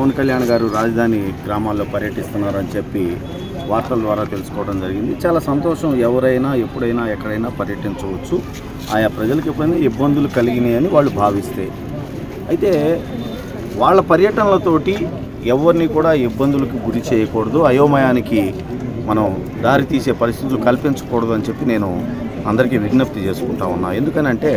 పవన్ కళ్యాణ్ గారు రాజధాని గ్రామాల్లో పర్యటిస్తున్నారని చెప్పి వార్తల ద్వారా తెలుసుకోవడం జరిగింది. చాలా సంతోషం. ఎవరైనా ఎప్పుడైనా ఎక్కడైనా పర్యటించవచ్చు. ఆయా ప్రజలకు ఎప్పుడైనా ఇబ్బందులు కలిగినాయని వాళ్ళు భావిస్తే, అయితే వాళ్ళ పర్యటనలతోటి ఎవరిని కూడా ఇబ్బందులకు గురి చేయకూడదు, అయోమయానికి మనం దారి తీసే పరిస్థితులు కల్పించకూడదు అని చెప్పి నేను అందరికీ విజ్ఞప్తి చేసుకుంటా ఉన్నా. ఎందుకనంటే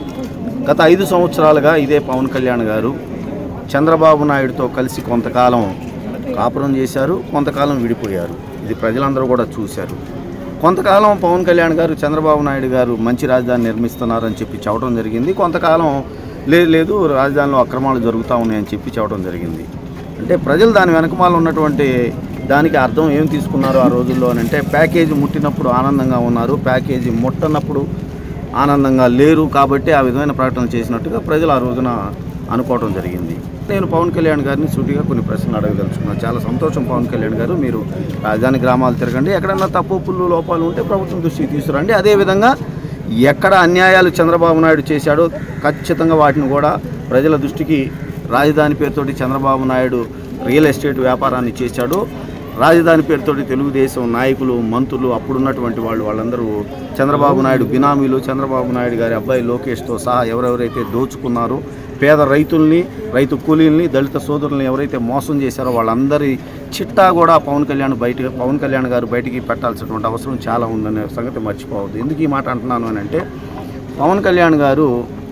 గత 5 సంవత్సరాలుగా ఇదే పవన్ కళ్యాణ్ గారు చంద్రబాబు నాయుడుతో కలిసి కొంతకాలం కాపురం చేశారు, కొంతకాలం విడిపోయారు. ఇది ప్రజలందరూ కూడా చూశారు. కొంతకాలం పవన్ కళ్యాణ్ గారు చంద్రబాబు నాయుడు గారు మంచి రాజధాని నిర్మిస్తున్నారని చెప్పి చెప్పడం జరిగింది. కొంతకాలం లేదు రాజధానిలో అక్రమాలు జరుగుతూ ఉన్నాయని చెప్పి చెప్పడం జరిగింది. అంటే ప్రజలు దాని వెనకమాల ఉన్నటువంటి దానికి అర్థం ఏం తీసుకున్నారు ఆ రోజుల్లో అని అంటే, ప్యాకేజీ ముట్టినప్పుడు ఆనందంగా ఉన్నారు, ప్యాకేజీ ముట్టనప్పుడు ఆనందంగా లేరు. కాబట్టి ఆ విధమైన ప్రకటన చేసినట్టుగా ప్రజలు ఆ రోజున అనుకోవడం జరిగింది. నేను పవన్ కళ్యాణ్ గారిని సూటిగా కొన్ని ప్రశ్నలు అడగదలుచుకున్నాను. చాలా సంతోషం పవన్ కళ్యాణ్ గారు, మీరు రాజధాని గ్రామాలు తిరగండి, ఎక్కడన్నా తప్పులు లోపాలు ఉంటే ప్రభుత్వం దృష్టికి తీసుకురండి. అదేవిధంగా ఎక్కడ అన్యాయాలు చంద్రబాబు నాయుడు చేశాడో ఖచ్చితంగా వాటిని కూడా ప్రజల దృష్టికి, రాజధాని పేరుతోటి చంద్రబాబు నాయుడు రియల్ ఎస్టేట్ వ్యాపారాన్ని చేశాడు, రాజధాని పేరుతోటి తెలుగుదేశం నాయకులు, మంత్రులు, అప్పుడున్నటువంటి వాళ్ళందరూ చంద్రబాబు నాయుడు బినామీలు, చంద్రబాబు నాయుడు గారి అబ్బాయి లోకేష్తో సహా ఎవరెవరైతే దోచుకున్నారో, పేద రైతుల్ని, రైతు కూలీల్ని, దళిత సోదరుల్ని ఎవరైతే మోసం చేశారో వాళ్ళందరి చిట్టా కూడా పవన్ కళ్యాణ్ గారు బయటికి పెట్టాల్సినటువంటి అవసరం చాలా ఉందనే సంగతి మర్చిపోవద్దు. ఎందుకు ఈ మాట అంటున్నాను అని అంటే, పవన్ కళ్యాణ్ గారు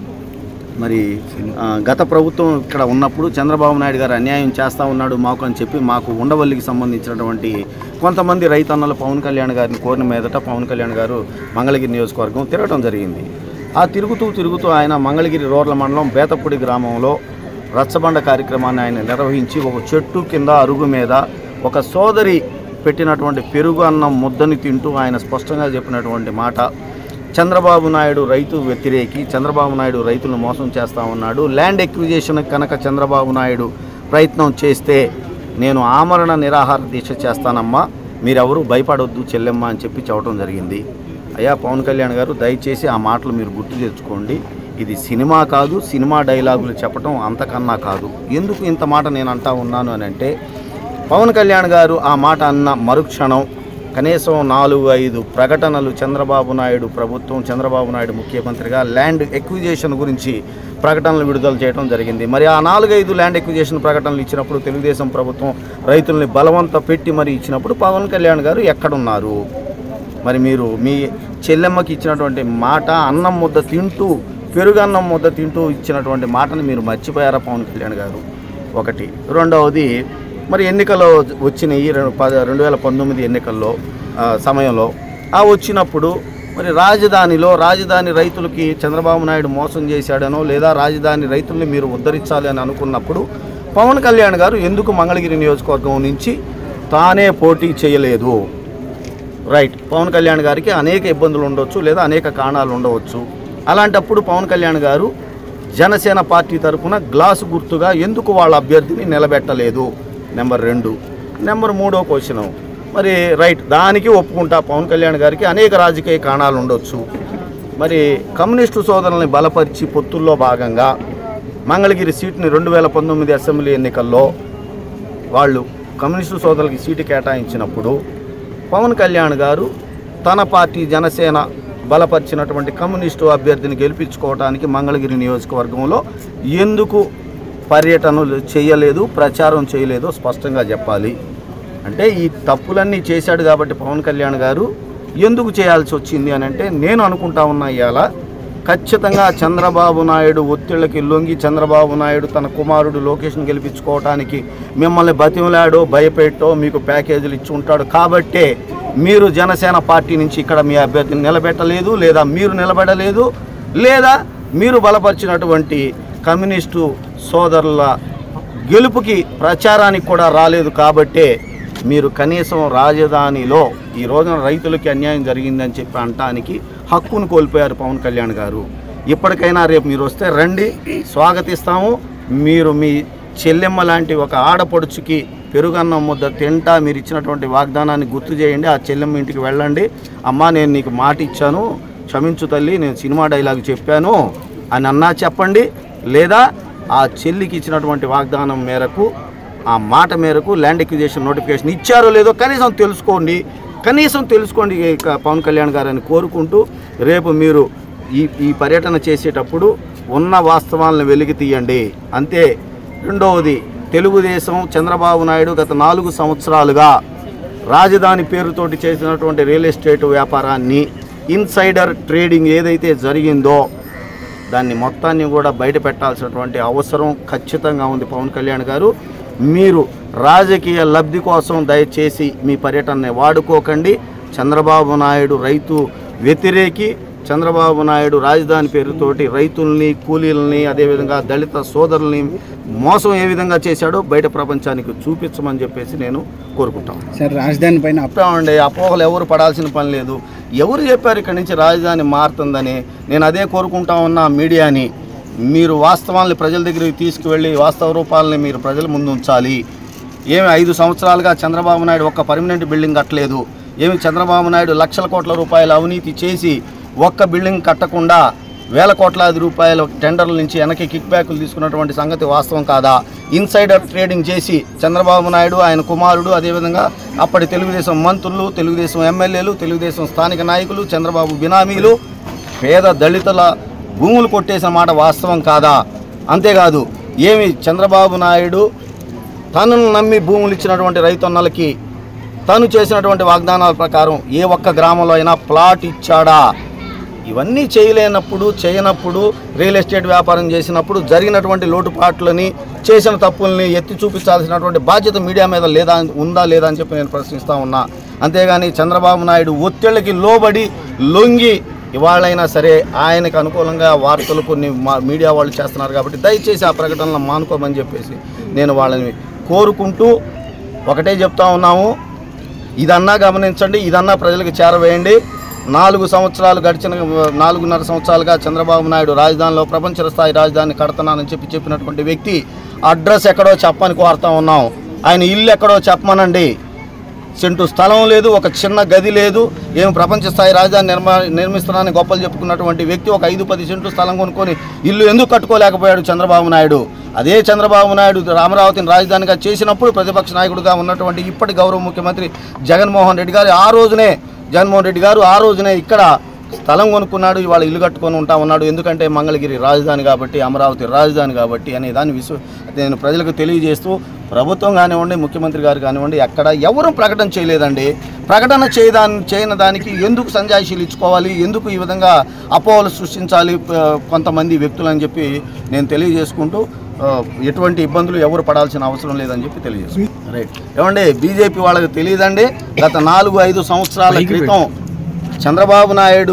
మరి గత ప్రభుత్వం ఇక్కడ ఉన్నప్పుడు చంద్రబాబు నాయుడు గారు అన్యాయం చేస్తూ ఉన్నాడు మాకు అని చెప్పి, మాకు ఉండవల్లికి సంబంధించినటువంటి కొంతమంది రైతన్నలు పవన్ కళ్యాణ్ గారిని కోరిన మీదట పవన్ కళ్యాణ్ గారు మంగళగిరి నియోజకవర్గం తిరగడం జరిగింది. ఆ తిరుగుతూ ఆయన మంగళగిరి రూరల్ మండలం బేతపూడి గ్రామంలో రచ్చబండ కార్యక్రమాన్ని ఆయన నిర్వహించి, ఒక చెట్టు కింద అరుగు మీద ఒక సోదరి పెట్టినటువంటి పెరుగు అన్నం ముద్దని తింటూ ఆయన స్పష్టంగా చెప్పినటువంటి మాట, చంద్రబాబు నాయుడు రైతు వ్యతిరేకి, చంద్రబాబు నాయుడు రైతులను మోసం చేస్తూ ఉన్నాడు, ల్యాండ్ ఎక్విజిషన్ కనుక చంద్రబాబు నాయుడు ప్రయత్నం చేస్తే నేను ఆమరణ నిరాహార దీక్ష చేస్తానమ్మా, మీరెవరూ భయపడొద్దు చెల్లెమ్మ అని చెప్పి చెప్పడం జరిగింది. అయ్యా పవన్ కళ్యాణ్ గారు, దయచేసి ఆ మాటలు మీరు గుర్తు తెచ్చుకోండి. ఇది సినిమా కాదు, సినిమా డైలాగులు చెప్పడం అంతకన్నా కాదు. ఎందుకు ఇంత మాట నేను అంటా ఉన్నాను అని అంటే, పవన్ కళ్యాణ్ గారు ఆ మాట అన్న మరుక్షణం కనీసం 4-5 ప్రకటనలు చంద్రబాబు నాయుడు ప్రభుత్వం, చంద్రబాబు నాయుడు ముఖ్యమంత్రిగా ల్యాండ్ ఎక్విజిషన్ గురించి ప్రకటనలు విడుదల చేయడం జరిగింది. మరి ఆ 4-5 ల్యాండ్ ఎక్విజిషన్ ప్రకటనలు ఇచ్చినప్పుడు, తెలుగుదేశం ప్రభుత్వం రైతుల్ని బలవంత పెట్టి మరి ఇచ్చినప్పుడు పవన్ కళ్యాణ్ గారు ఎక్కడున్నారు? మరి మీరు మీ చెల్లెమ్మకి ఇచ్చినటువంటి మాట, అన్నం ముద్ద తింటూ, పెరుగన్నం ముద్ద తింటూ ఇచ్చినటువంటి మాటను మీరు మర్చిపోయారా పవన్ కళ్యాణ్ గారు? ఒకటి. రెండవది, మరి ఎన్నికల్లో వచ్చినాయి 2019 ఎన్నికల్లో సమయంలో వచ్చినప్పుడు మరి రాజధాని రైతులకి చంద్రబాబు నాయుడు మోసం చేశాడనో, లేదా రాజధాని రైతుల్ని మీరు ఉద్ధరించాలి అని అనుకున్నప్పుడు పవన్ కళ్యాణ్ గారు ఎందుకు మంగళగిరి నియోజకవర్గం నుంచి తానే పోటీ చేయలేదు? రైట్, పవన్ కళ్యాణ్ గారికి అనేక ఇబ్బందులు ఉండవచ్చు, లేదా అనేక కారణాలు ఉండవచ్చు. అలాంటప్పుడు పవన్ కళ్యాణ్ గారు జనసేన పార్టీ తరఫున గ్లాసు గుర్తుగా ఎందుకు వాళ్ళ అభ్యర్థిని నిలబెట్టలేదు? నెంబర్ 2. నెంబర్ 3వ క్వశ్చన్, మరి రైట్, దానికి ఒప్పుకుంటా, పవన్ కళ్యాణ్ గారికి అనేక రాజకీయ కారణాలు ఉండొచ్చు. మరి కమ్యూనిస్టు సోదరుల్ని బలపరిచి పొత్తుల్లో భాగంగా మంగళగిరి సీటుని 2019 అసెంబ్లీ ఎన్నికల్లో వాళ్ళు కమ్యూనిస్టు సోదరులకి సీటు కేటాయించినప్పుడు పవన్ కళ్యాణ్ గారు తన పార్టీ జనసేన బలపరిచినటువంటి కమ్యూనిస్టు అభ్యర్థిని గెలిపించుకోవడానికి మంగళగిరి నియోజకవర్గంలో ఎందుకు పర్యటనలు చేయలేదు, ప్రచారం చేయలేదో స్పష్టంగా చెప్పాలి. అంటే ఈ తప్పులన్నీ చేశాడు కాబట్టి పవన్ కళ్యాణ్ గారు ఎందుకు చేయాల్సి వచ్చింది అని అంటే, నేను అనుకుంటా ఉన్నా ఇవాళ ఖచ్చితంగా చంద్రబాబు నాయుడు ఒత్తిళ్ళకి లొంగి, చంద్రబాబు నాయుడు తన కుమారుడు లోకేష్ని గెలిపించుకోవడానికి మిమ్మల్ని బతిమలాడో భయపెట్టో మీకు ప్యాకేజీలు ఇచ్చి ఉంటాడు. కాబట్టే మీరు జనసేన పార్టీ నుంచి ఇక్కడ మీ అభ్యర్థిని నిలబెట్టలేదు, లేదా మీరు నిలబడలేదు, లేదా మీరు బలపరిచినటువంటి కమ్యూనిస్టు సోదరుల గెలుపుకి ప్రచారానికి కూడా రాలేదు. కాబట్టే మీరు కనీసం రాజధానిలో ఈ రోజున రైతులకి అన్యాయం జరిగిందని చెప్పి అనటానికి హక్కును కోల్పోయారు పవన్ కళ్యాణ్ గారు. ఇప్పటికైనా రేపు మీరు వస్తే రండి, స్వాగతిస్తాము. మీరు మీ చెల్లెమ్మ లాంటి ఒక ఆడపడుచుకి పెరుగన్నం ముద్ద తింటా మీరు ఇచ్చినటువంటి వాగ్దానాన్ని గుర్తు చేయండి. ఆ చెల్లెమ్మ ఇంటికి వెళ్ళండి, అమ్మా నేను నీకు మాట ఇచ్చాను, క్షమించు తల్లి, నేను సినిమా డైలాగ్ చెప్పాను అని అన్నా చెప్పండి. లేదా ఆ చెల్లికి ఇచ్చినటువంటి వాగ్దానం మేరకు ఆ మాట మేరకు ల్యాండ్ ఎక్విజిషన్ నోటిఫికేషన్ ఇచ్చారో లేదో కనీసం తెలుసుకోండి పవన్ కళ్యాణ్ గారు అని కోరుకుంటూ రేపు మీరు ఈ పర్యటన చేసేటప్పుడు ఉన్న వాస్తవాలను వెలికి తీయండి అంతే. రెండవది, తెలుగుదేశం చంద్రబాబు నాయుడు గత 4 సంవత్సరాలుగా రాజధాని పేరుతోటి చేసినటువంటి రియల్ ఎస్టేట్ వ్యాపారాన్ని, ఇన్సైడర్ ట్రేడింగ్ ఏదైతే జరిగిందో దాన్ని మొత్తాన్ని కూడా బయట పెట్టాల్సినటువంటి అవసరం ఖచ్చితంగా ఉంది. పవన్ కళ్యాణ్ గారు, మీరు రాజకీయ లబ్ధి కోసం దయచేసి మీ పర్యటనని వాడుకోకండి. చంద్రబాబు నాయుడు రైతు వ్యతిరేకి, చంద్రబాబు నాయుడు రాజధాని పేరుతోటి రైతుల్ని, కూలీలని, అదేవిధంగా దళిత సోదరుల్ని మోసం ఏ విధంగా చేశాడో బయట ప్రపంచానికి చూపించమని చెప్పేసి నేను కోరుకుంటాను. సార్, రాజధాని పైన అప్పుడే అపోహలు ఎవరు పడాల్సిన పని లేదు. ఎవరు చెప్పారు ఇక్కడి నుంచి రాజధాని మారుతుందని? నేను అదే కోరుకుంటా ఉన్న మీడియాని, మీరు వాస్తవాల్ని ప్రజల దగ్గరికి తీసుకువెళ్ళి వాస్తవ రూపాలని మీరు ప్రజల ముందు ఉంచాలి. ఏమి 5 సంవత్సరాలుగా చంద్రబాబు నాయుడు ఒక్క పర్మనెంట్ బిల్డింగ్ కట్టలేదు. ఏమి చంద్రబాబు నాయుడు లక్షల కోట్ల రూపాయల అవినీతి చేసి ఒక్క బిల్డింగ్ కట్టకుండా వేల కోట్లాది రూపాయల టెండర్ల నుంచి వెనక్కి కిక్ బ్యాకులు తీసుకున్నటువంటి సంగతి వాస్తవం కాదా? ఇన్సైడర్ ట్రేడింగ్ చేసి చంద్రబాబు నాయుడు, ఆయన కుమారుడు, అదేవిధంగా అప్పటి తెలుగుదేశం మంత్రులు, తెలుగుదేశం ఎమ్మెల్యేలు, తెలుగుదేశం స్థానిక నాయకులు, చంద్రబాబు బినామీలు పేద దళితుల భూములు కొట్టేసిన మాట వాస్తవం కాదా? అంతేకాదు, ఏమి చంద్రబాబు నాయుడు తనను నమ్మి భూములు ఇచ్చినటువంటి రైతన్నలకి తను చేసినటువంటి వాగ్దానాల ప్రకారం ఏ ఒక్క గ్రామంలో అయినా ప్లాట్ ఇచ్చాడా? ఇవన్నీ చేయనప్పుడు రియల్ ఎస్టేట్ వ్యాపారం చేసినప్పుడు జరిగినటువంటి లోటుపాట్లని, చేసిన తప్పుల్ని ఎత్తి చూపించాల్సినటువంటి బాధ్యత మీడియా మీద ఉందా లేదా అని చెప్పి నేను ప్రశ్నిస్తూ ఉన్నా. అంతేగాని చంద్రబాబు నాయుడు ఒత్తిళ్ళకి లోబడి లొంగి ఇవాళైనా సరే ఆయనకు అనుకూలంగా వార్తలు కొన్ని మీడియా వాళ్ళు చేస్తున్నారు కాబట్టి దయచేసి ఆ ప్రకటనలు మానుకోమని చెప్పేసి నేను వాళ్ళని కోరుకుంటూ ఒకటే చెప్తా ఉన్నాము, ఇదన్నా గమనించండి, ఇదన్నా ప్రజలకు చేరవేయండి. 4 సంవత్సరాలు గడిచిన 4.5 సంవత్సరాలుగా చంద్రబాబు నాయుడు రాజధానిలో ప్రపంచ స్థాయి రాజధాని కడతానని చెప్పినటువంటి వ్యక్తి అడ్రస్ ఎక్కడో చెప్పని కోరుతా ఉన్నాం. ఆయన ఇల్లు ఎక్కడో చెప్పమనండి. సెంటు స్థలం లేదు, ఒక చిన్న గది లేదు. ఏం ప్రపంచ స్థాయి రాజధాని నిర్మిస్తున్నానని గొప్పలు చెప్పుకున్నటువంటి వ్యక్తి ఒక 5-10 సెంటు స్థలం కొనుక్కొని ఇల్లు ఎందుకు కట్టుకోలేకపోయాడు చంద్రబాబు నాయుడు? అదే చంద్రబాబు నాయుడు అమరావతిని రాజధానిగా చేసినప్పుడు ప్రతిపక్ష నాయకుడిగా ఉన్నటువంటి ఇప్పటి గౌరవ ముఖ్యమంత్రి జగన్మోహన్ రెడ్డి గారు ఆ రోజునే ఇక్కడ స్థలం కొనుక్కున్నాడు. ఇవాళ ఇల్లు కట్టుకొని ఉంటా ఉన్నాడు. ఎందుకంటే మంగళగిరి రాజధాని కాబట్టి, అమరావతి రాజధాని కాబట్టి అనే దాన్ని నేను ప్రజలకు తెలియజేస్తూ, ప్రభుత్వం కానివ్వండి, ముఖ్యమంత్రి గారు కానివ్వండి, ఎక్కడ ఎవరూ ప్రకటన చేయలేదండి. ప్రకటన చేయని దానికి ఎందుకు సంజాయిషీలు ఇచ్చుకోవాలి, ఎందుకు ఈ విధంగా అపోహలు సృష్టించాలి కొంతమంది వ్యక్తులు అని చెప్పి నేను తెలియజేసుకుంటూ, ఎటువంటి ఇబ్బందులు ఎవరు పడాల్సిన అవసరం లేదని చెప్పి తెలియజేసుకుంటాం. రైట్. ఏమండి, బీజేపీ వాళ్ళకి తెలియదండి, గత 4-5 సంవత్సరాల క్రితం చంద్రబాబు నాయుడు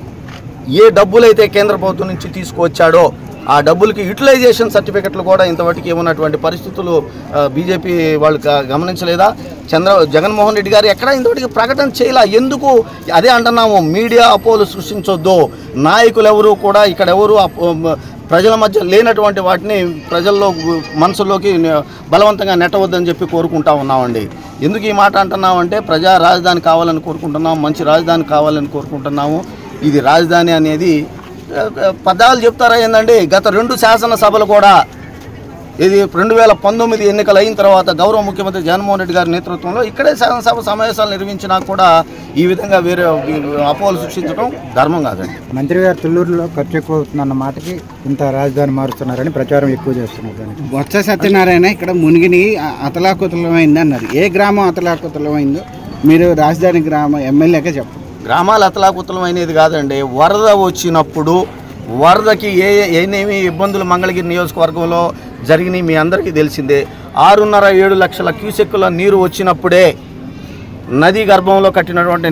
ఏ డబ్బులైతే కేంద్ర ప్రభుత్వం నుంచి తీసుకువచ్చాడో ఆ డబ్బులకి యూటిలైజేషన్ సర్టిఫికెట్లు కూడా ఇంతవరకు ఏమున్నటువంటి పరిస్థితులు బీజేపీ వాళ్ళు గమనించలేదా? జగన్మోహన్ రెడ్డి గారు ఎక్కడ ఇంతవరకు ప్రకటన చేయాల? ఎందుకు? అదే అంటున్నాము, మీడియా అపోలు సృష్టించొద్దు. నాయకులు ఎవరు కూడా ఇక్కడ ఎవరు ప్రజల మధ్య లేనటువంటి వాటిని ప్రజల్లో మనసులోకి బలవంతంగా నెట్టవద్దని చెప్పి కోరుకుంటా ఉన్నామండి. ఎందుకు ఈ మాట అంటున్నామంటే, ప్రజా రాజధాని కావాలని కోరుకుంటున్నాము, మంచి రాజధాని కావాలని కోరుకుంటున్నాము. ఇది రాజధాని అనేది పదాలు చెప్తారా ఏందండి? గత 2 శాసనసభలు కూడా ఇది 2019 ఎన్నికలు అయిన తర్వాత గౌరవ ముఖ్యమంత్రి జగన్మోహన్ రెడ్డి గారి నేతృత్వంలో ఇక్కడే శాసనసభ సమావేశాలు నిర్వహించినా కూడా ఈ విధంగా వేరే అపోహలు సృష్టించడం ధర్మం కాదండి. మంత్రి గారు తుళ్ళూరులో ఖర్చు ఎక్కువ అవుతుందన్న మాటకి ఇంత రాజధాని మారుస్తున్నారని ప్రచారం ఎక్కువ చేస్తున్నారు. బొత్స సత్యనారాయణ ఇక్కడ మునిగిని అతలాకుతలమైంది అన్నారు. ఏ గ్రామం అతలాకుతలమైందో మీరు రాజధాని గ్రామ ఎమ్మెల్యేగా చెప్పండి. గ్రామాలు అతలాకుతలమైనది కాదండి. వరద వచ్చినప్పుడు వరదకి ఏమేమి ఇబ్బందులు మంగళగిరి నియోజకవర్గంలో జరిగినాయి మీ అందరికీ తెలిసిందే. 6.5-7 లక్షల క్యూసెక్కుల నీరు వచ్చినప్పుడే నదీ గర్భంలో కట్టినటువంటి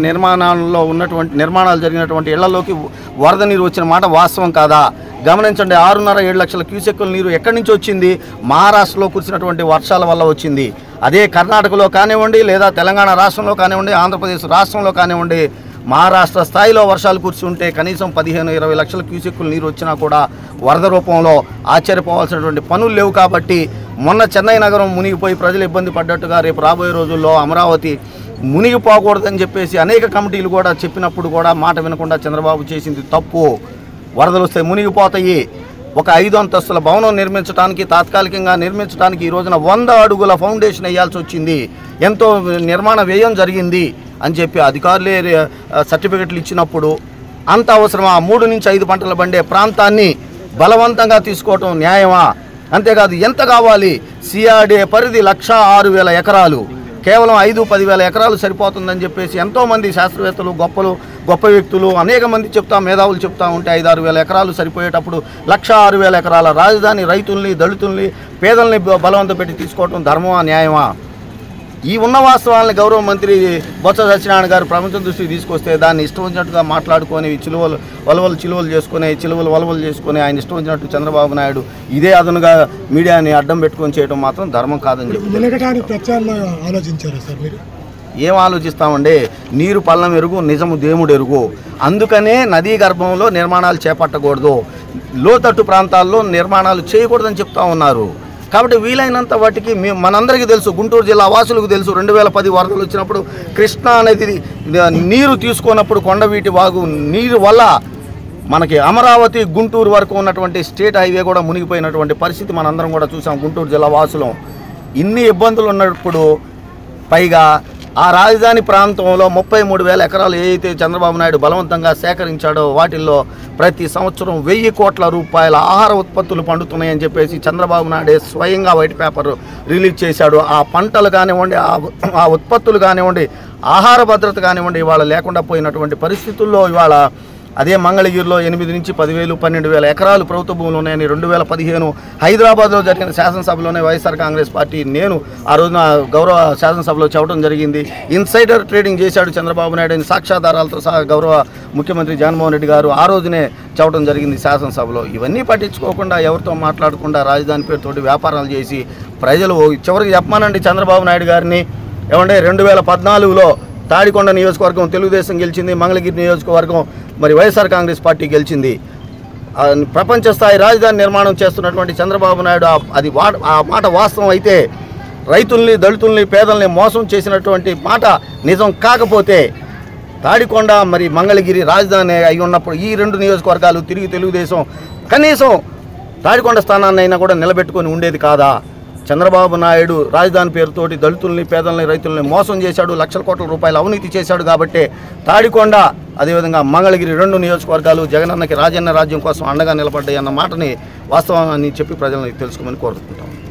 నిర్మాణాలు జరిగినటువంటి ఇళ్లలోకి వరద నీరు వచ్చిన మాట వాస్తవం కాదా? గమనించండి, 6.5-7 లక్షల క్యూసెక్కుల నీరు ఎక్కడి నుంచి వచ్చింది? మహారాష్ట్రలో కురిసినటువంటి వర్షాల వల్ల వచ్చింది. అదే కర్ణాటకలో కానివ్వండి, లేదా తెలంగాణ రాష్ట్రంలో కానివ్వండి, ఆంధ్రప్రదేశ్ రాష్ట్రంలో కానివ్వండి, మహారాష్ట్ర స్థాయిలో వర్షాలు కురిసి ఉంటే కనీసం 15-20 లక్షల క్యూసెక్కులు నీరు వచ్చినా కూడా వరద రూపంలో ఆశ్చర్యపోవాల్సినటువంటి పనులు లేవు. కాబట్టి మొన్న చెన్నై నగరం మునిగిపోయి ప్రజలు ఇబ్బంది పడ్డట్టుగా రేపు రాబోయే రోజుల్లో అమరావతి మునిగిపోకూడదని చెప్పేసి అనేక కమిటీలు కూడా చెప్పినప్పుడు కూడా మాట వినకుండా చంద్రబాబు చేసింది తప్పు. వరదలు వస్తే మునిగిపోతాయి. ఒక 5 అంతస్తుల భవనం నిర్మించడానికి, తాత్కాలికంగా నిర్మించడానికి ఈ రోజున 100 అడుగుల ఫౌండేషన్ వేయాల్సి వచ్చింది. ఎంతో నిర్మాణ వ్యయం జరిగింది అని చెప్పి అధికారులే సర్టిఫికెట్లు ఇచ్చినప్పుడు అంత అవసరమా? 3 నుంచి 5 పంటలు పండే ప్రాంతాన్ని బలవంతంగా తీసుకోవటం న్యాయమా? అంతేకాదు ఎంత కావాలి? సిఆర్డీఏ పరిధి 1,06,000 ఎకరాలు, కేవలం 5-10 వేల ఎకరాలు సరిపోతుందని చెప్పేసి ఎంతోమంది శాస్త్రవేత్తలు, గొప్ప వ్యక్తులు అనేక మంది మేధావులు చెప్తా ఉంటే 5-6 వేల ఎకరాలు సరిపోయేటప్పుడు 1,06,000 ఎకరాల రాజధాని రైతుల్ని, దళితుల్ని, పేదల్ని బలవంతం పెట్టి తీసుకోవటం ధర్మమా, న్యాయమా? ఈ ఉన్న వాస్తవాలను గౌరవ మంత్రి బొత్స సత్యనారాయణ గారు ప్రపంచం దృష్టికి తీసుకొస్తే దాన్ని ఇష్టం వచ్చినట్టుగా మాట్లాడుకొని చిలువలు చేసుకొని ఆయన ఇష్టం వచ్చినట్టు చంద్రబాబు నాయుడు ఇదే అదనుగా మీడియాని అడ్డం పెట్టుకొని చేయడం మాత్రం ధర్మం కాదని చెప్పి ఏం ఆలోచిస్తామండి? నీరు పల్లం ఎరుగు, నిజము దేవుడు ఎరుగు. అందుకనే నదీ గర్భంలో నిర్మాణాలు చేపట్టకూడదు, లోతట్టు ప్రాంతాల్లో నిర్మాణాలు చేయకూడదని చెప్తా ఉన్నారు. కాబట్టి వీలైనంత వాటికి మనందరికీ తెలుసు, గుంటూరు జిల్లా వాసులకు తెలుసు, 2010 వరదలు వచ్చినప్పుడు కృష్ణా నది నీరు తీసుకున్నప్పుడు కొండవీటి వాగు నీరు వల్ల మనకి అమరావతి గుంటూరు వరకు ఉన్నటువంటి స్టేట్ హైవే కూడా మునిగిపోయినటువంటి పరిస్థితి మనందరం కూడా చూసాం గుంటూరు జిల్లా వాసులం. ఇన్ని ఇబ్బందులు ఉన్నప్పుడు పైగా ఆ రాజధాని ప్రాంతంలో 33,000 ఎకరాలు ఏదైతే చంద్రబాబు నాయుడు బలవంతంగా సేకరించాడో వాటిల్లో ప్రతి సంవత్సరం 1,000 కోట్ల రూపాయల ఆహార ఉత్పత్తులు పండుతున్నాయని చెప్పేసి చంద్రబాబు నాయుడే స్వయంగా వైట్ పేపర్ రిలీజ్ చేశాడు. ఆ పంటలు కానివ్వండి, ఆ ఉత్పత్తులు కానివ్వండి, ఆహార భద్రత కానివ్వండి ఇవాళ లేకుండా పోయినటువంటి పరిస్థితుల్లో ఇవాళ అదే మంగళగిరిలో 8 నుంచి 10,000, 12,000 ఎకరాలు ప్రభుత్వ భూములు ఉన్నాయని 2015 హైదరాబాద్లో జరిగిన శాసనసభలోనే వైఎస్ఆర్ కాంగ్రెస్ పార్టీ నేను ఆ రోజున గౌరవ శాసనసభలో చెప్పడం జరిగింది. ఇన్సైడర్ ట్రేడింగ్ చేశాడు చంద్రబాబు నాయుడు అని సాక్ష్యాధారాలతో సహా గౌరవ ముఖ్యమంత్రి జగన్మోహన్ రెడ్డి గారు ఆ రోజునే చెప్పడం జరిగింది శాసనసభలో. ఇవన్నీ పట్టించుకోకుండా ఎవరితో మాట్లాడకుండా రాజధాని పేరుతోటి వ్యాపారాలు చేసి ప్రజలు చివరికి చెప్పమానండి చంద్రబాబు నాయుడు గారిని. ఏమంటే 2014లో తాడికొండ నియోజకవర్గం తెలుగుదేశం గెలిచింది, మంగళగిరి నియోజకవర్గం మరి వైఎస్ఆర్ కాంగ్రెస్ పార్టీ గెలిచింది. ప్రపంచ స్థాయి రాజధాని నిర్మాణం చేస్తున్నటువంటి చంద్రబాబు నాయుడు అది ఆ మాట వాస్తవం అయితే, రైతుల్ని, దళితుల్ని, పేదల్ని మోసం చేసినటువంటి మాట నిజం కాకపోతే తాడికొండ మరి మంగళగిరి రాజధాని అయి ఉన్నప్పుడు ఈ 2 నియోజకవర్గాలు తిరిగి తెలుగుదేశం కనీసం తాడికొండ స్థానాన్ని అయినా కూడా నిలబెట్టుకొని ఉండేది కాదా? చంద్రబాబు నాయుడు రాజధాని పేరుతోటి దళితుల్ని, పేదల్ని, రైతుల్ని మోసం చేశాడు, లక్షల కోట్ల రూపాయల అవినీతి చేశాడు. కాబట్టి తాడికొండ అదేవిధంగా మంగళగిరి 2 నియోజకవర్గాలు జగనన్నకి రాజన్న రాజ్యం కోసం అండగా నిలబడ్డాయి అన్న మాటని వాస్తవాన్ని చెప్పి ప్రజలను తెలుసుకోమని కోరుకుంటాం.